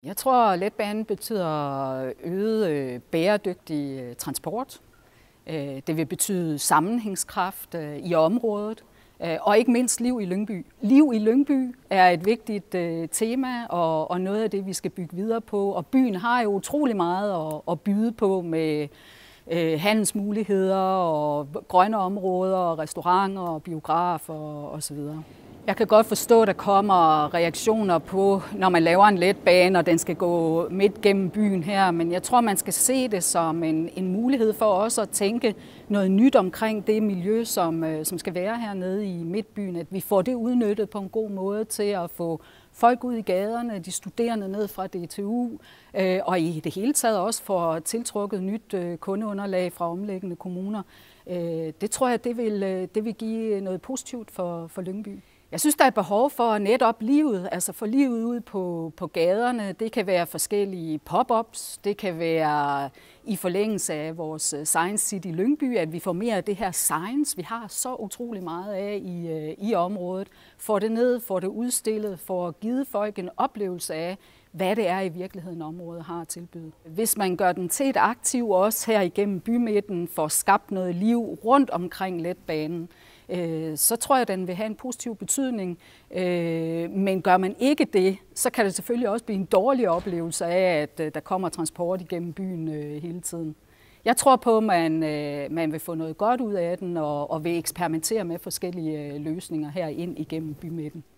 Jeg tror, at letbanen betyder øget bæredygtig transport. Det vil betyde sammenhængskraft i området, og ikke mindst liv i Lyngby. Liv i Lyngby er et vigtigt tema, og noget af det, vi skal bygge videre på. Og byen har jo utrolig meget at byde på med handelsmuligheder og grønne områder, og restauranter og biografer osv. Jeg kan godt forstå, at der kommer reaktioner på, når man laver en letbane, og den skal gå midt gennem byen her. Men jeg tror, man skal se det som en mulighed for også at tænke noget nyt omkring det miljø, som skal være hernede i midtbyen. At vi får det udnyttet på en god måde til at få folk ud i gaderne, de studerende ned fra DTU, og i det hele taget også får tiltrukket nyt kundeunderlag fra omliggende kommuner. Det tror jeg, det vil give noget positivt for Lyngby. Jeg synes, der er behov for netop livet, altså for livet ude på gaderne. Det kan være forskellige pop-ups, det kan være i forlængelse af vores Science City Lyngby, at vi får mere af det her science, vi har så utrolig meget af i området. Får det ned, får det udstillet, får givet folk en oplevelse af, hvad det er i virkeligheden området har at tilbyde. Hvis man gør den til et aktiv også her igennem bymidten, får skabt noget liv rundt omkring letbanen, så tror jeg, at den vil have en positiv betydning. Men gør man ikke det, så kan det selvfølgelig også blive en dårlig oplevelse af, at der kommer transport igennem byen hele tiden. Jeg tror på, at man vil få noget godt ud af den og vil eksperimentere med forskellige løsninger her ind igennem bymidten.